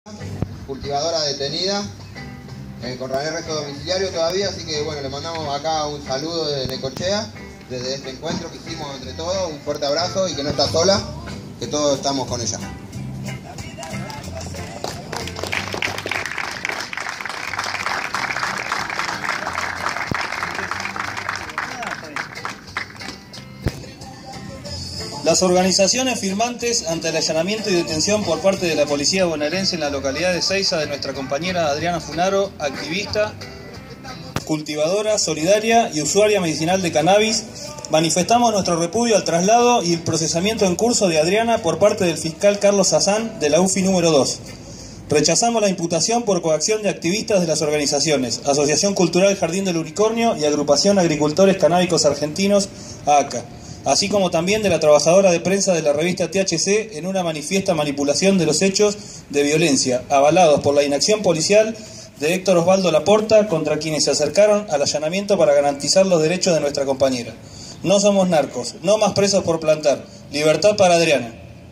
cultivadora detenida con arresto domiciliario todavía, así que bueno, le mandamos acá un saludo desde Necochea, desde este encuentro que hicimos entre todos, un fuerte abrazo y que no está sola, que todos estamos con ella. Las organizaciones firmantes ante el allanamiento y detención por parte de la policía bonaerense en la localidad de Seiza de nuestra compañera Adriana Funaro, activista, cultivadora, solidaria y usuaria medicinal de cannabis, manifestamos nuestro repudio al traslado y el procesamiento en curso de Adriana por parte del fiscal Carlos Sazán de la UFI número 2. Rechazamos la imputación por coacción de activistas de las organizaciones Asociación Cultural Jardín del Unicornio y Agrupación Agricultores Canábicos Argentinos, ACA, así como también de la trabajadora de prensa de la revista THC en una manifiesta manipulación de los hechos de violencia, avalados por la inacción policial de Héctor Osvaldo Laporta contra quienes se acercaron al allanamiento para garantizar los derechos de nuestra compañera. No somos narcos, no más presos por plantar. Libertad para Adriana.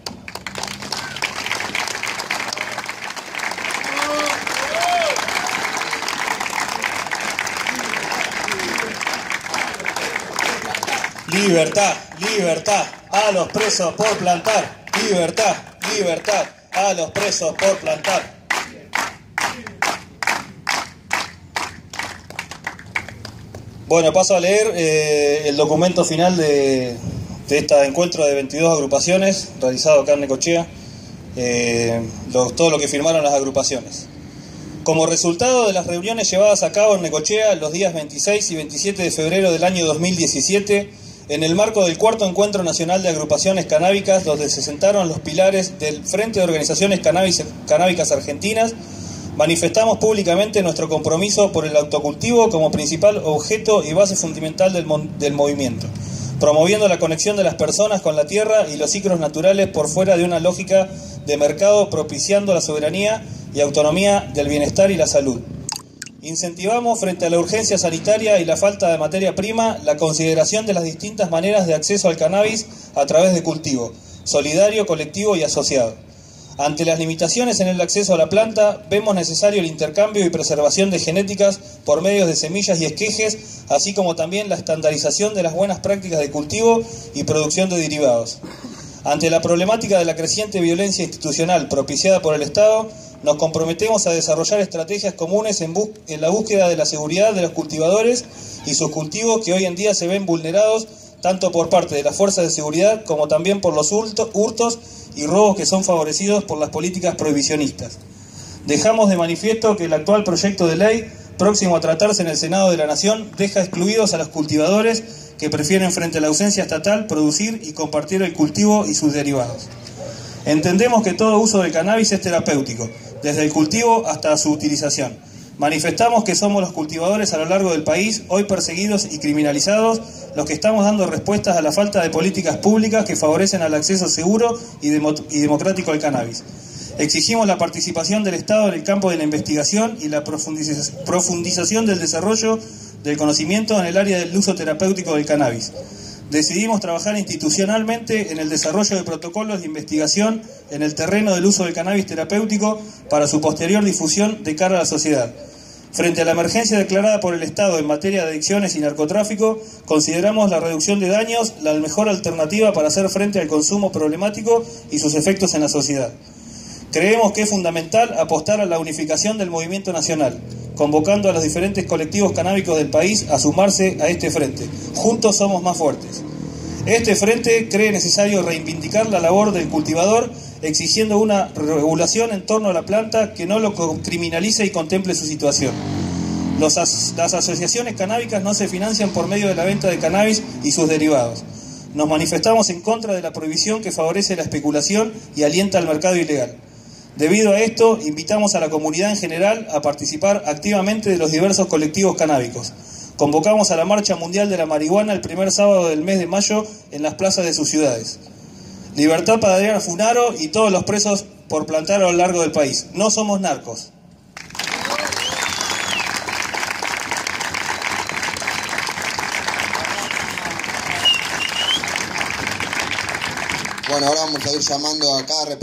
Libertad, libertad a los presos por plantar. Libertad, libertad a los presos por plantar. Bueno, paso a leer el documento final de este encuentro de 22 agrupaciones realizado acá en Necochea, todo lo que firmaron las agrupaciones. Como resultado de las reuniones llevadas a cabo en Necochea los días 26 y 27 de febrero del año 2017, en el marco del cuarto Encuentro Nacional de Agrupaciones Canábicas, donde se sentaron los pilares del Frente de Organizaciones Canábicas Argentinas, manifestamos públicamente nuestro compromiso por el autocultivo como principal objeto y base fundamental del movimiento, promoviendo la conexión de las personas con la tierra y los ciclos naturales por fuera de una lógica de mercado, propiciando la soberanía y autonomía del bienestar y la salud. Incentivamos, frente a la urgencia sanitaria y la falta de materia prima, la consideración de las distintas maneras de acceso al cannabis a través de cultivo, solidario, colectivo y asociado. Ante las limitaciones en el acceso a la planta, vemos necesario el intercambio y preservación de genéticas por medios de semillas y esquejes, así como también la estandarización de las buenas prácticas de cultivo y producción de derivados. Ante la problemática de la creciente violencia institucional propiciada por el Estado, nos comprometemos a desarrollar estrategias comunes en la búsqueda de la seguridad de los cultivadores y sus cultivos que hoy en día se ven vulnerados tanto por parte de las fuerzas de seguridad como también por los hurtos y robos que son favorecidos por las políticas prohibicionistas. Dejamos de manifiesto que el actual proyecto de ley, próximo a tratarse en el Senado de la Nación, deja excluidos a los cultivadores que prefieren, frente a la ausencia estatal, producir y compartir el cultivo y sus derivados. Entendemos que todo uso del cannabis es terapéutico, desde el cultivo hasta su utilización. Manifestamos que somos los cultivadores a lo largo del país, hoy perseguidos y criminalizados, los que estamos dando respuestas a la falta de políticas públicas que favorecen al acceso seguro y democrático al cannabis. Exigimos la participación del Estado en el campo de la investigación y la profundización del desarrollo del conocimiento en el área del uso terapéutico del cannabis. Decidimos trabajar institucionalmente en el desarrollo de protocolos de investigación en el terreno del uso del cannabis terapéutico para su posterior difusión de cara a la sociedad. Frente a la emergencia declarada por el Estado en materia de adicciones y narcotráfico, consideramos la reducción de daños la mejor alternativa para hacer frente al consumo problemático y sus efectos en la sociedad. Creemos que es fundamental apostar a la unificación del movimiento nacional, convocando a los diferentes colectivos canábicos del país a sumarse a este frente. Juntos somos más fuertes. Este frente cree necesario reivindicar la labor del cultivador, exigiendo una regulación en torno a la planta que no lo criminalice y contemple su situación. Las asociaciones canábicas no se financian por medio de la venta de cannabis y sus derivados. Nos manifestamos en contra de la prohibición que favorece la especulación y alienta al mercado ilegal. Debido a esto, invitamos a la comunidad en general a participar activamente de los diversos colectivos canábicos. Convocamos a la Marcha Mundial de la Marihuana el primer sábado del mes de mayo en las plazas de sus ciudades. Libertad para Adriana Funaro y todos los presos por plantar a lo largo del país. No somos narcos. Bueno, ahora vamos a ir llamando a cada